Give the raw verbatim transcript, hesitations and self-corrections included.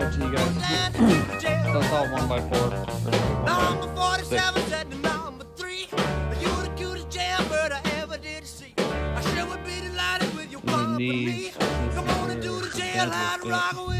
it to you guys. That's all one by four. Number forty-seven said the number three. You the cutest jailbird I ever did see. I sure would be delighted with your company. Come on and do the jailhouse rock with